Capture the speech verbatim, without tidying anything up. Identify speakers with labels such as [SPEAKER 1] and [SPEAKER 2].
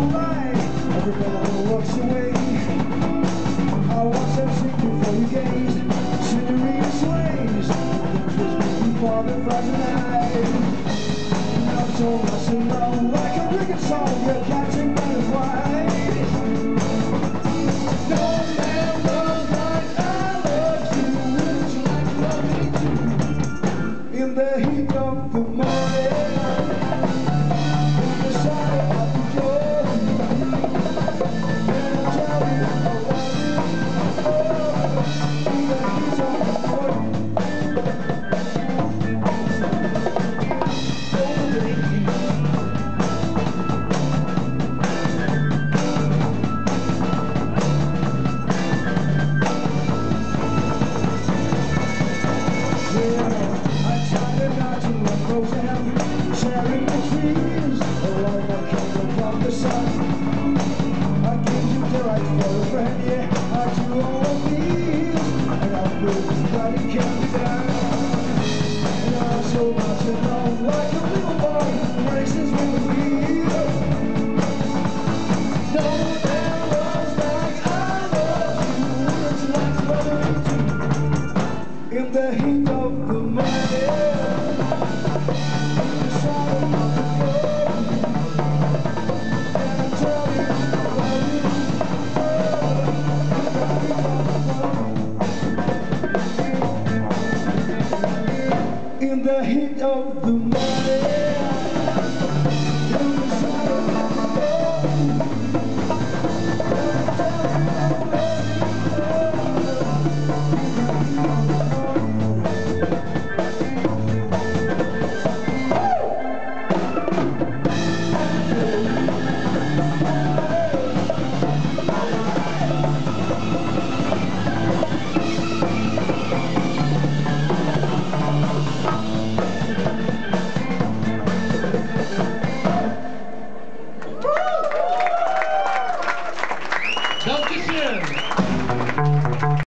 [SPEAKER 1] light. Everyone walks away. I watch them sing before you gaze. Senorita sways. Those was before the Friday night. Not so much in love, like a cricket song. You're catching butterflies. No man knows like I love you. Would you like to love me too? In the heat of the morning. Sharing the trees, along the candle from the sun. I gave you the right for a friend, yeah, I do all of these, and I prove that it can be done. And I'm so much in love, like a little boy who breaks his wheel. No man loves like I love you. Would you like to love me too? In the heat of the morning. In the heat of the morning, in the shadow of the